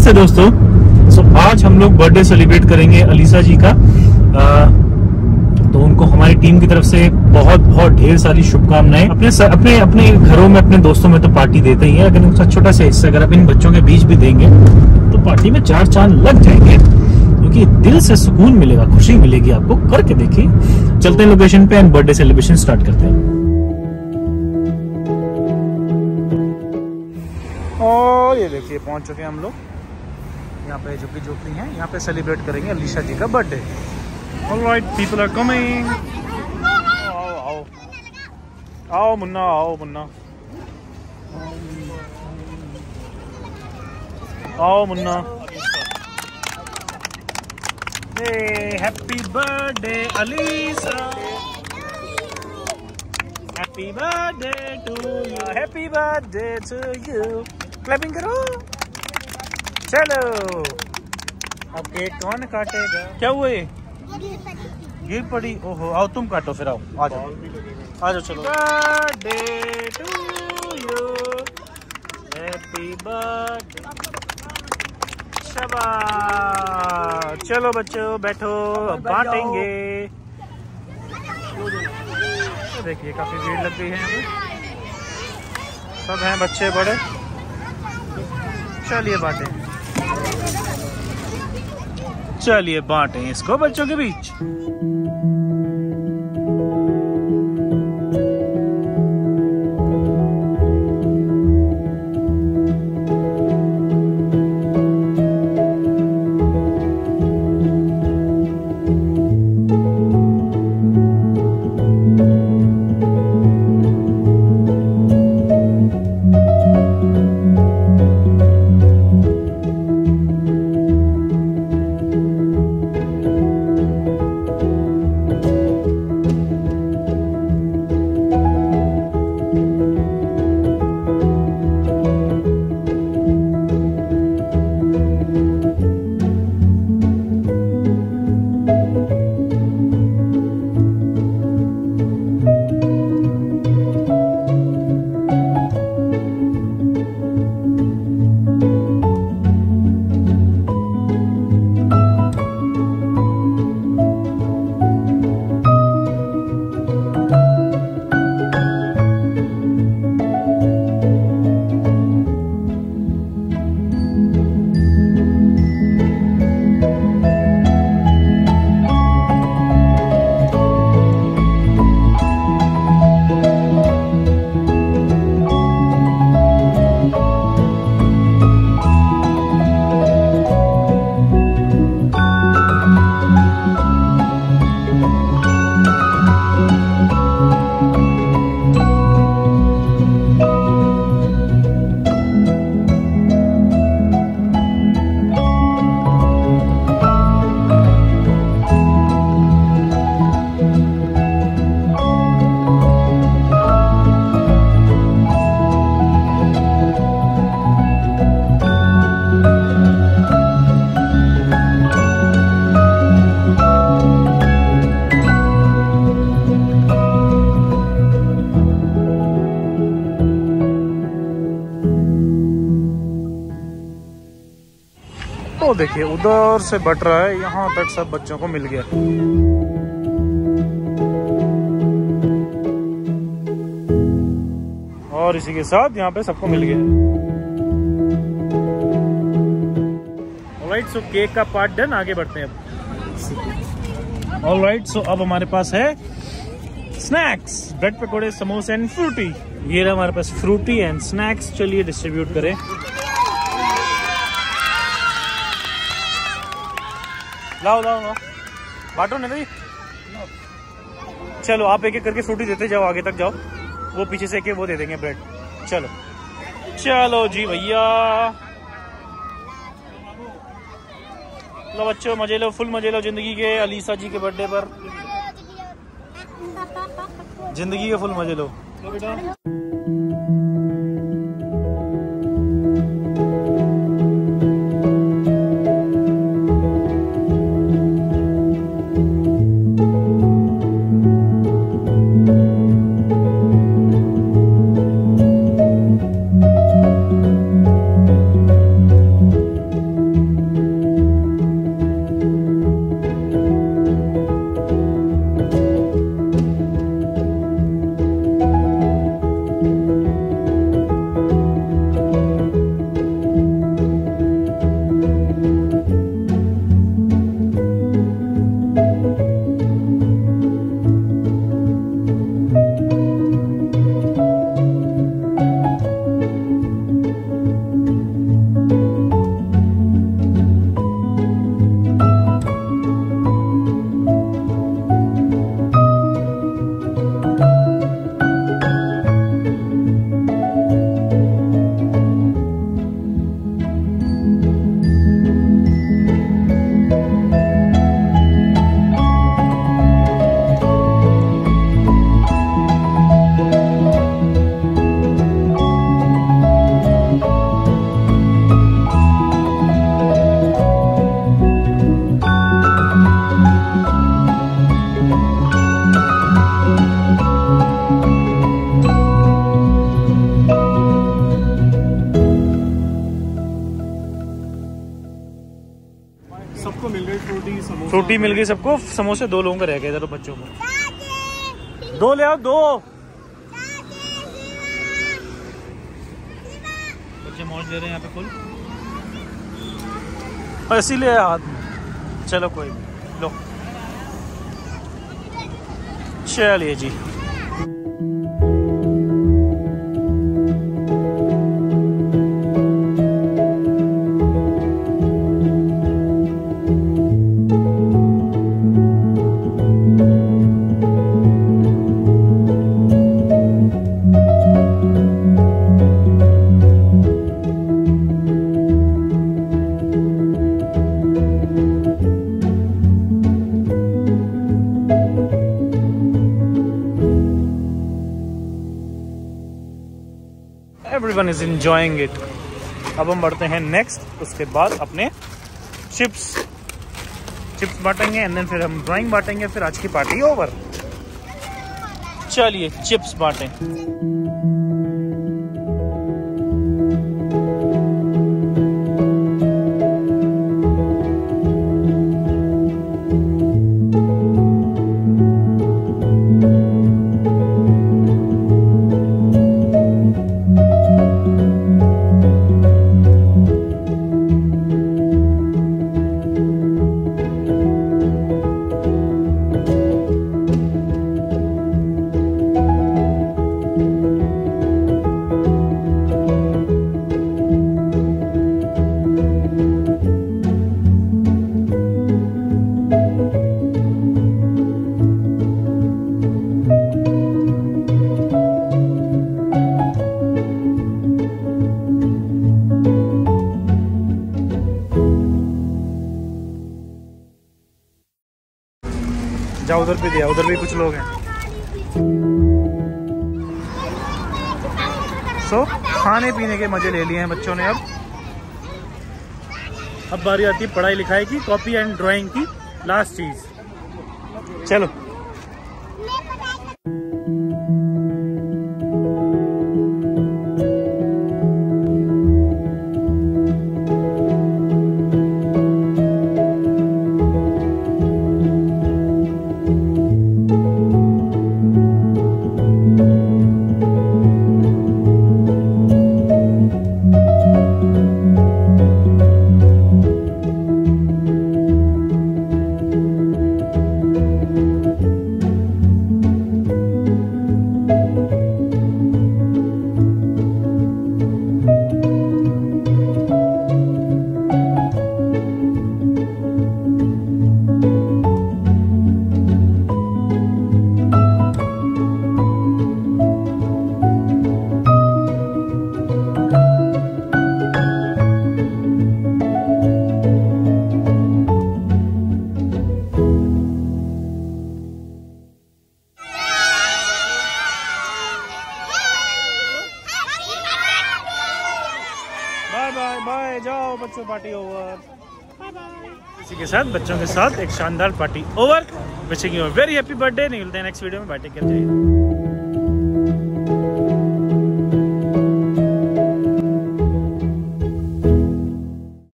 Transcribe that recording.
नमस्ते दोस्तों। आज हम लोग बर्थडे सेलिब्रेट करेंगे अलीसा जी का। तो उनको हमारी टीम की तरफ से बहुत बहुत ढेर सारी शुभकामनाएं। अपने अपने घरों में अपने दोस्तों में तो पार्टी देते ही है, लेकिन उसका छोटा सा हिस्सा अगर आप इन बच्चों के बीच भी देंगे तो पार्टी में 4 चांद लग जाएंगे, क्योंकि दिल से सुकून मिलेगा, खुशी मिलेगी आपको। करके देखिए। चलते हैं लोकेशन पे एंड बर्थडे सेलिब्रेशन स्टार्ट करते हैं। और ये देखिए पहुंच चुके हैं हम लोग। यहाँ पे झुग्गी झोपड़ी है, यहाँ पे सेलिब्रेट करेंगे अलीसा जी का birthday. Alright, people are coming. आओ आओ आओ मुन्ना, आओ मुन्ना, आओ मुन्ना। Happy birthday Alisa, happy birthday to you, happy birthday to you. Clapping करो। चलो अब केक कौन काटेगा? क्या हुआ ये? गिर पड़ी। ओहो, आओ तुम काटो फिर। आओ आ जाओ, आ जाओ। चलो birthday to you, happy birthday. शाबाश। चलो बच्चों बैठो, अब बांटेंगे। देखिए काफी भीड़ लग गई है यहाँ पे, सब हैं बच्चे बड़े। चलिए बांटें, चलिए बांटें इसको बच्चों के बीच। तो देखिए उधर से बट रहा है, यहाँ तक सब बच्चों को मिल गया। और इसी के साथ यहाँ पे सबको मिल गया। ऑलराइट, सो केक का पार्ट डन, आगे बढ़ते हैं अब। ऑलराइट, सो अब हमारे पास है स्नैक्स, ब्रेड पकोड़े, समोसे एंड फ्रूटी। ये रहा हमारे पास फ्रूटी एंड स्नैक्स। चलिए डिस्ट्रीब्यूट करें। लाओ लाओ लाओ, बांटो ना भाई। चलो आप एक एक करके फ्रूटी देते जाओ, आगे तक जाओ। वो पीछे से के वो दे देंगे ब्रेड। चलो चलो जी भैया, लो बच्चों मजे लो, फुल मजे लो जिंदगी के। अलीसा जी के बर्थडे पर जिंदगी के फुल मजे लो। सबको मिल गई फ्रूटी समोसा। फ्रूटी मिल गई सबको, समोसे 2 लोगों का रह गया। चलो बच्चों को 2 ले आओ, 2 बच्चे मौज ले रहे हैं यहाँ पे फुल, इसीलिए हाथ में। चलो कोई लो, चलिए जी। Everyone is enjoying it. अब हम बढ़ते हैं नेक्स्ट, उसके बाद अपने चिप्स बांटेंगे एंड देन फिर हम ड्राइंग बांटेंगे, फिर आज की पार्टी ओवर। चलिए चिप्स बांटें। जाओ उधर भी दिया, उधर भी कुछ लोग हैं। सो खाने पीने के मजे ले लिए हैं बच्चों ने। अब बारी आती है पढ़ाई लिखाई की, कॉपी एंड ड्राइंग की, लास्ट चीज। चलो बाय, जाओ बच्चों, पार्टी ओवर। Bye bye. इसी के साथ बच्चों के साथ एक शानदार party over. Wishing you a very happy birthday. मिलते हैं नेक्स्ट वीडियो में। Bye, take care.